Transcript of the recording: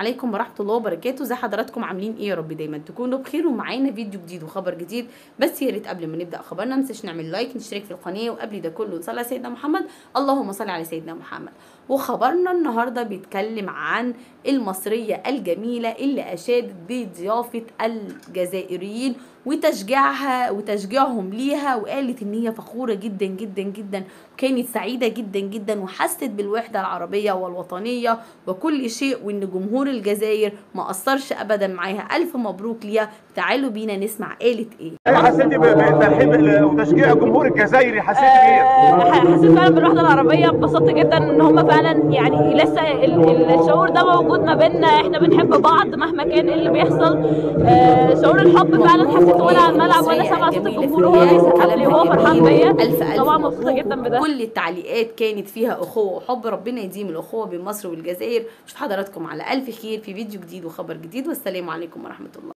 عليكم ورحمه الله وبركاته. زي حضراتكم عاملين ايه؟ يا رب دايما تكونوا بخير ومعانا فيديو جديد وخبر جديد. بس يا ريت قبل ما نبدا خبرنا ما ننساش نعمل لايك، نشترك في القناه، وقبل ده كله نصلي على سيدنا محمد. اللهم صل على سيدنا محمد. وخبرنا النهارده بيتكلم عن المصريه الجميله اللي اشادت بضيافه الجزائريين وتشجيعهم ليها، وقالت ان هي فخوره جدا جدا جدا، وكانت سعيده جدا جدا، وحست بالوحده العربيه والوطنيه وكل شيء، وان جمهور الجزائر ما قصرش ابدا معاها. الف مبروك ليها. تعالوا بينا نسمع قالت ايه. حسيتي بترحيب وتشجيع الجمهور الجزائري؟ حسيتي بايه؟ حسيت فعلا بالوحده العربيه، اتبسطت جدا ان هم فعلا يعني لسه الشعور ده موجود ما بيننا، احنا بنحب بعض مهما كان اللي بيحصل. شعور الحب فعلا حسيته وانا على الملعب وانا سامعه صوت الجمهور وهو بيسقف لي وهو فرحان بيا. طبعا مبسوطه جدا بده. كل التعليقات كانت فيها اخوه وحب. ربنا يديم الاخوه بين مصر والجزائر. اشوف حضراتكم على الف خير في فيديو جديد وخبر جديد، والسلام عليكم ورحمه الله.